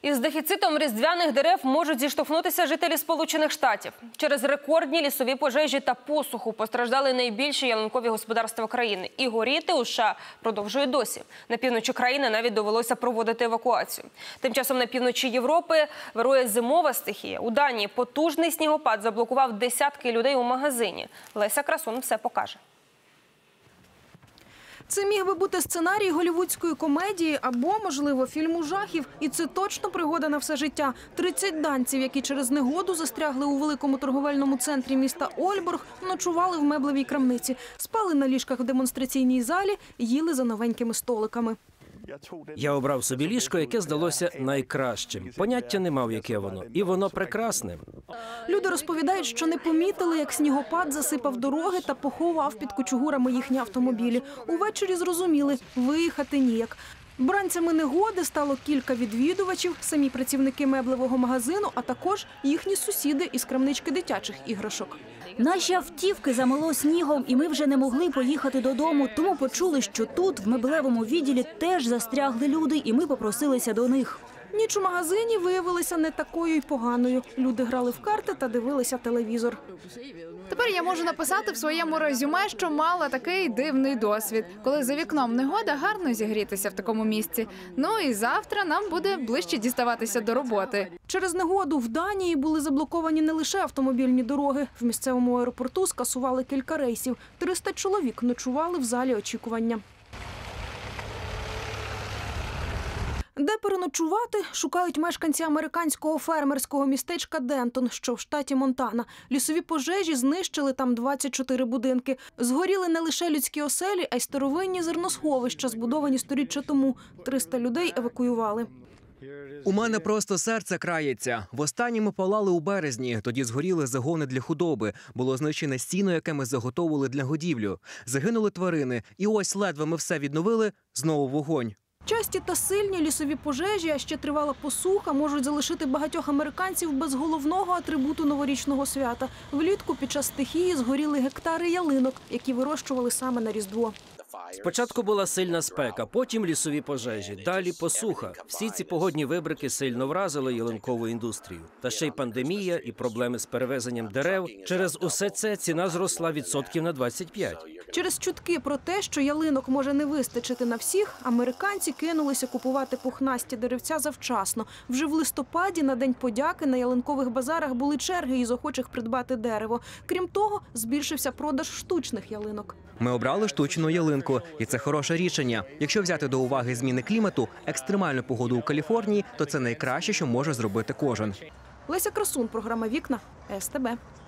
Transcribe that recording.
Із дефіцитом різдвяних дерев можуть зіштовхнутися жителі Сполучених Штатів. Через рекордні лісові пожежі та посуху постраждали найбільші ялинкові господарства країни. І горіти у США продовжує досі. На півночі країни навіть довелося проводити евакуацію. Тим часом на півночі Європи вирує зимова стихія. У Данії потужний снігопад заблокував десятки людей у магазині. Леся Красун все покаже. Це міг би бути сценарій голлівудської комедії або, можливо, фільму жахів. І це точно пригода на все життя. 30 данців, які через негоду застрягли у великому торговельному центрі міста Ольборг, ночували в меблевій крамниці. Спали на ліжках в демонстраційній залі, їли за новенькими столиками. Я обрав собі ліжко, яке здалося найкращим. Поняття не мав, яке воно. І воно прекрасне. Люди розповідають, що не помітили, як снігопад засипав дороги та поховав під кучугурами їхні автомобілі. Увечері зрозуміли – виїхати ніяк. Бранцями негоди стало кілька відвідувачів, самі працівники меблевого магазину, а також їхні сусіди із крамнички дитячих іграшок. Наші автівки замело снігом, і ми вже не могли поїхати додому, тому почули, що тут, в меблевому відділі, теж застрягли люди, і ми попросилися до них. Ніч у магазині виявилася не такою й поганою. Люди грали в карти та дивилися телевізор. Тепер я можу написати в своєму резюме, що мала такий дивний досвід, коли за вікном негода, гарно зігрітися в такому місці. Ну і завтра нам буде ближче діставатися до роботи. Через негоду в Данії були заблоковані не лише автомобільні дороги. В місцевому аеропорту скасували кілька рейсів. 300 чоловік ночували в залі очікування. Де переночувати, шукають мешканці американського фермерського містечка Дентон, що в штаті Монтана. Лісові пожежі знищили там 24 будинки. Згоріли не лише людські оселі, а й старовинні зерносховища, збудовані сторіччя тому. 300 людей евакуювали. У мене просто серце крається. Востаннє ми палали у березні, тоді згоріли загони для худоби. Було знищене сіно, яке ми заготовили для годівлю. Загинули тварини. І ось ледве ми все відновили, знову вогонь. Часті та сильні лісові пожежі, а ще тривала посуха, можуть залишити багатьох американців без головного атрибуту новорічного свята. Влітку під час стихії згоріли гектари ялинок, які вирощували саме на Різдво. Спочатку була сильна спека, потім лісові пожежі, далі посуха. Всі ці погодні вибрики сильно вразили ялинкову індустрію. Та ще й пандемія і проблеми з перевезенням дерев. Через усе це ціна зросла відсотків на 25. Через чутки про те, що ялинок може не вистачити на всіх, американці кинулися купувати пухнасті деревця завчасно. Вже в листопаді на День подяки на ялинкових базарах були черги із охочих придбати дерево. Крім того, збільшився продаж штучних ялинок. Ми обрали штучну ялинку, і це хороше рішення. Якщо взяти до уваги зміни клімату, екстремальну погоду у Каліфорнії, то це найкраще, що може зробити кожен. Леся Красун, програма «Вікна», СТБ.